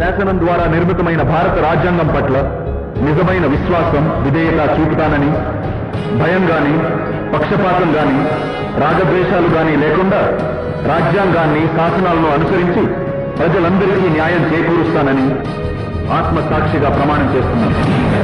శాసనం ద్వారా నిర్మితమైన భారత రాజ్యాంగం పట్ల నిజమైన విశ్వాసం, విధేయత చూపుతానని, భయం గాని, పక్షపాతం గాని, రాగద్వేషాలు గాని లేకుండా రాజ్యాంగాన్ని, శాసనాలను అనుసరించి ప్రజలందరికీ న్యాయం చేకూరుస్తానని ఆత్మసాక్షిగా ప్రమాణం చేస్తున్నాను.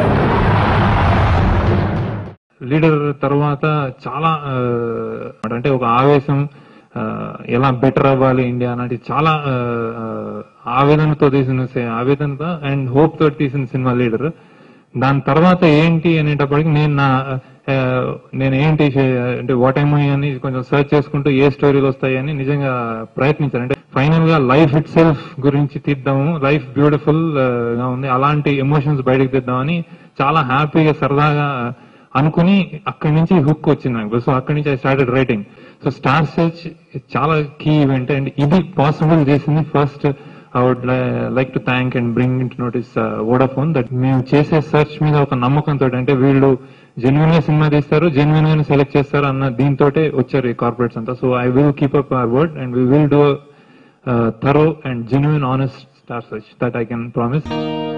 లీడర్ తర్వాత చాలా అంటే ఒక ఆవేశం, ఎలా బెటర్ అవ్వాలి ఇండియా అనేది చాలా ఆవేదనతో అండ్ హోప్ తోటి తీసిన సినిమా లీడర్. దాని తర్వాత ఏంటి అనేటప్పటికి నేను ఏంటి అంటే వాట్ ఐ అని కొంచెం సర్చ్ చేసుకుంటూ ఏ స్టోరీలు వస్తాయని నిజంగా ప్రయత్నించాను. అంటే ఫైనల్ గా లైఫ్ ఇట్ సెల్ఫ్ గురించి తీద్దాము, లైఫ్ బ్యూటిఫుల్ గా ఉంది, అలాంటి ఎమోషన్స్ బయటకు తీద్దామని చాలా హ్యాపీగా సరదాగా అనుకుని అక్కడి నుంచి హుక్ వచ్చింది నాకు. సో అక్కడి నుంచి I started writing. So star search చాలా కీ ఈవెంట్ అండ్ ఇది పాసిబుల్ చేసింది first I would like to thank and bring into notice Vodafone that మేము చేసే సెర్చ్ మీద ఒక నమ్మకంతో, అంటే వీళ్ళు జెన్యున్ గా సినిమా తీస్తారు, జెన్యున్ గా సెలెక్ట్ చేస్తారు అన్న దీంతో వచ్చారు ఈ కార్పొరేట్స్ అంతా. So I will keep up our word and we will do thorough and genuine honest star search, that I can promise.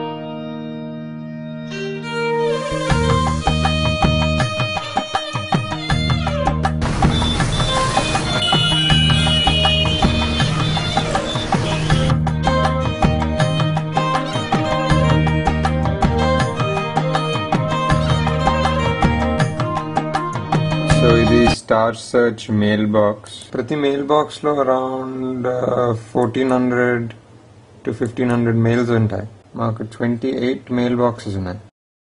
So ఇది స్టార్ సర్చ్ మెయిల్ బాక్స్. ప్రతి మెయిల్ బాక్స్ లో అరౌండ్ 1400 to 1500 మెయిల్స్ ఉంటాయి. మాకు 28 mail boxes ఉన్నాయి.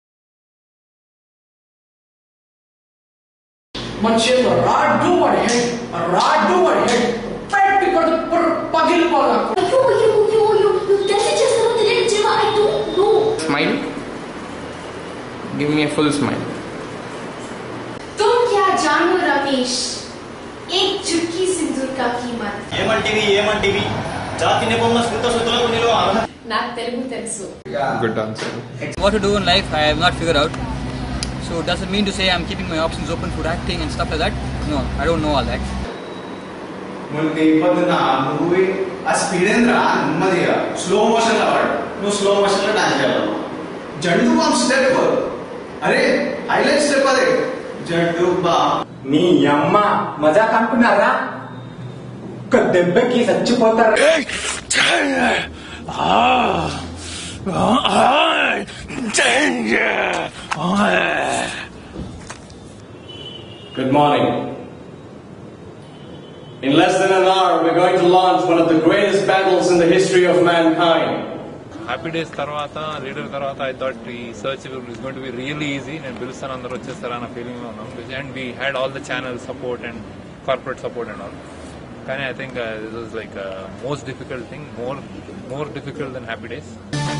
Smile. Give me a full smile. जानो रमेश, एक चुटकी सिंदूर का कीमत ఏమంటివి జాతి నిబంధన స్మృత సుతులకు నిలువ నాకు తెలుగు తెలుసు. Good answer. What to do in life I have not figured out. So does it mean to say I'm keeping my options open for acting and stuff like that? No, I don't know all that. ముందు ఇప్పటిన నువ్వు ఆ speed ఏంద్రా నెమ్మదిగా slow motion లో వాడు, నువ్వు slow motion లో dance చేయాలి. జండు బాంబ్ స్టెప్, అరే హైలైట్ స్టెప్ అదే జండు బాంబ్. నీ అమ్మ మజాక్ అనుకున్నారా? ఒక్క దెబ్బకి చచ్చిపోతారు. Good morning. In less than an hour, we're going to launch one of the greatest battles in the history of mankind. Happy days తర్వాత, లీడర్ తర్వాత ఐ థాట్ ఈ search is going to be really easy. నేను పిలుస్తాను, అందరూ వచ్చేస్తారా అన్న feeling లో ఉన్నాం. And we had all the channel support and corporate support and all. కానీ I think this was like most difficult thing, more difficult then happy days.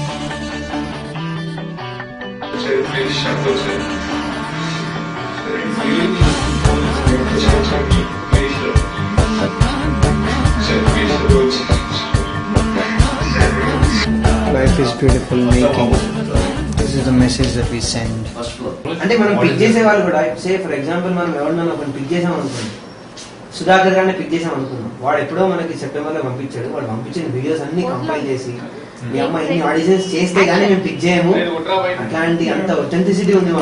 Life is beautiful making. This is the message that we send. అంటే మనం pick చేసే వాళ్ళు కూడా, say for example మనం ఎవరినైనా ఒకరిని pick చేసాం అనుకున్నాం, సుధాకర్ గారిని పిక్ చేసాం అనుకున్నాం. వాడు ఎప్పుడో మనకి సెప్టెంబర్ లో పంపించాడు. వాడు పంపించిన వీడియోస్ అన్ని కంపైల్ చేసి మీ అమ్మ ఇన్ని ఆడిషన్స్ చేస్తే గానీ మేము పిక్ చేయము, అట్లాంటి అంత ఒథెంటిసిటీ ఉంది.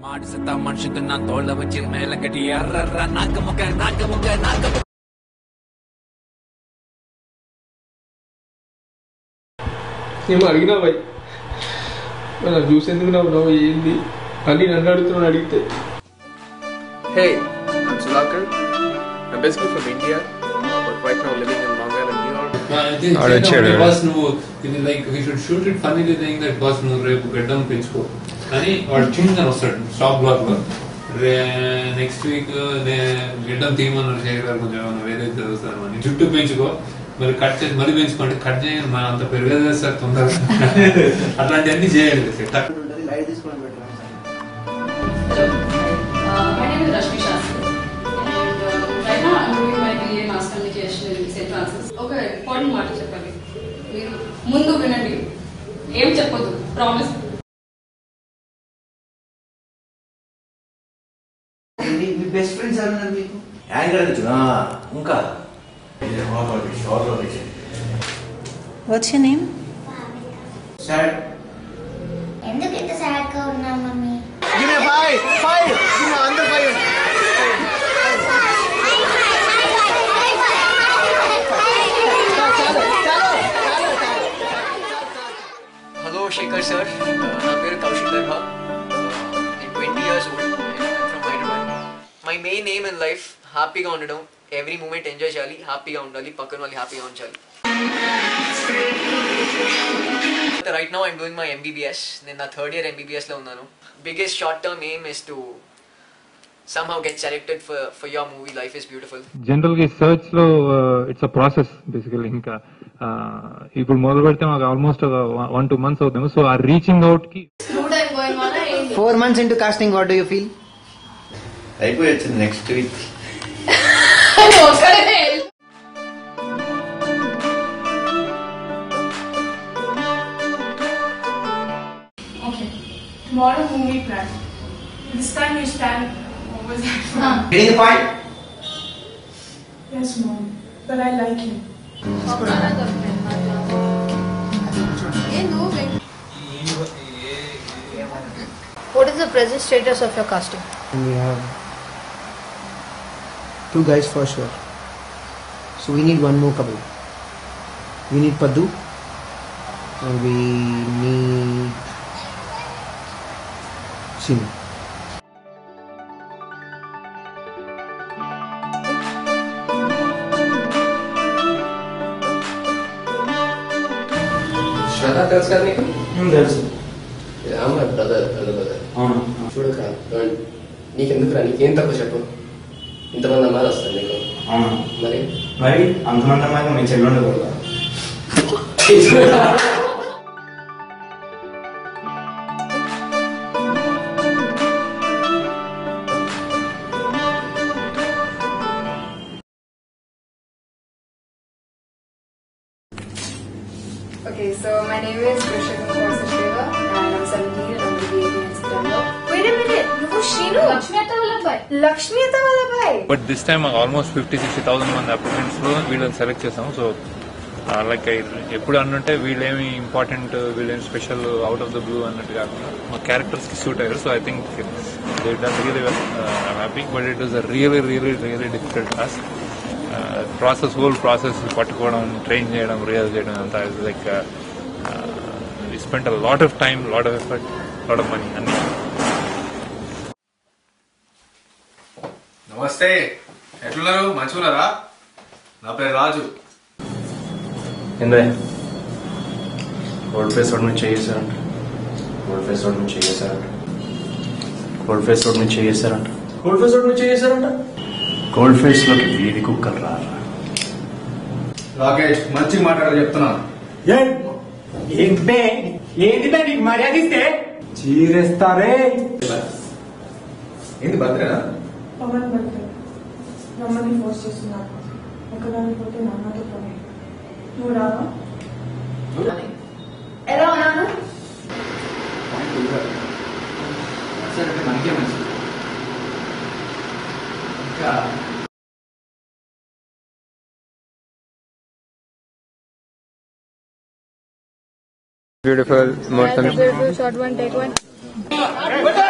ఏమో అడిగినా భయ్, మనం చూసేందుకు నవ్వు ఏంది అని నన్ను అడుగుతున్నాను. అడిగితే Hey, I'm Sudhakar. I'm basically from India, but right now living in Long Island, New York. Boss నువ్వు ఇది like we should shoot it funnily thing that boss నువ్వు రేపు గడ్డం పెంచుకో అని వాడు చూడని వస్తాడు స్టాప్ బ్లాక్ లో. నెక్స్ట్ వీక్ గడ్డం తీయమన్నారు చేయగలరు, కొంచెం వేరే చదువుతాను అని, జుట్టు పెంచుకో మరి కట్ చేసి మళ్ళీ పెంచుకోండి, కట్ చేయండి మన అంత పెరగదు సార్ తొందరగా. అట్లాంటివన్నీ చేయండి. My name is Rashmi Shastri and right now I'm doing my BA Mass Communication in St. Francis. Okay, important మాట చెప్పాలి, మీరు ముందు వినండి, ఏం చెప్పొద్దు, ప్రామిస్. మీ బెస్ట్ ఫ్రెండ్స్ ఎవరున్నారు మీకు? What's your name? సాడ్. ఎందుకు ఇంత సాడ్ గా ఉన్నావు mummy? Give me 5 give me under 5. Hello Shekhar sir, నా పేరు Kaushik దర్హా. I'm 20 years old and I'm from Hyderabad. My main aim in life హ్యాపీగా ఉండడం, ఎవ్రీ మూమెంట్ ఎంజాయ్ చేయాలి, హ్యాపీగా ఉండాలి, పక్కన వాళ్ళు హ్యాపీగా ఉంచాలి. Right now I'm doing my MBBS. నేను నా 3rd year MBBS లో ఉన్నాను. Biggest short term aim is to somehow get selected for your movie Life is Beautiful. General గా సర్చ్ లో ఇట్స్ అ ప్రాసెస్ బేసికల్లీ. ఇంకా ఇప్పుడు మొదలు పెడితే మాకు ఆల్మోస్ట్ 1-2 months అవుతాము. సో ఆ రీచింగ్ అవుట్ కి 4 months into casting, what do you feel? అయిపోయొచ్చు next week. Okay, tomorrow movie plan. This time you stand. What was that? Getting the point? Yes, mom. But I like you. What is the present status of your casting? We have 2 guys for sure. So we need one more couple. We need Paddu and we need Sinu. Shraddha తెలుసు కదా నీకు? తెలుసు. Brother చూడక నీకెందుకురా, నీకేం తక్కువ చెప్పు. ఇంతమంది అమ్మాయిలు వస్తారు నీకు. మరి అంతమంది అమ్మాయిలు మీ చెల్లి ఉండకూడదా? Okay, so my name is Krishna Sachdeva and I'm 17 and I'm going to be 18 in September. Wait a minute, you Shinu? Lakshmi Atta Vallabhai. But this time almost 50,000-60,000 మంది అప్లికెంట్స్ లో వీళ్ళని సెలెక్ట్ చేసాం. సో లైక్ ఎప్పుడు అన్నుంటే వీళ్ళేమి important, వీళ్ళేమి special, out of the blue అన్నట్టు కాకుండా మా క్యారెక్టర్స్ కి సూట్ అయ్యారు. So I think they done really well. I'm happy. But it was a really difficult task. Whole process పట్టుకోవడం, ట్రైన్ చేయడం, రియల్ చేయడం అంతా like we spent a lot of time, lot of effort, lot of money అన్ని. నమస్తే, ఎట్లున్నారు? మంచిగున్నారా? నా పేరు రాజు. ఏందే కోల్డ్ ఫేస్ రోడ్ నుంచి చేసారంట. కోల్డ్ ఫేస్ రోడ్ నుంచి చేసారంట. కోల్డ్ ఫేస్ రోడ్ నుంచి చేసారంట. కోల్డ్ ఫేస్ రోడ్ నుంచి చేసారంట. కోల్డ్ ఫేస్ లోకి వీధి కుక్కలు రారా. రాకేష్, మంచిగా మాట్లాడాలి చెప్తున్నాను. ఏంటి నీకు మర్యాద ఇస్తే చీరేస్తారే. ఏంటి భద్రేనా? పవన్ బర్త్డే రమ్మని ఫోర్స్ చేస్తున్నారు. ఒకదాని పోతే నాన్నతో పోయి నువ్వు రావా? ఎలా ఉన్నాను? మనకే మంచిది. ఇంకా beautiful. Short one, take one.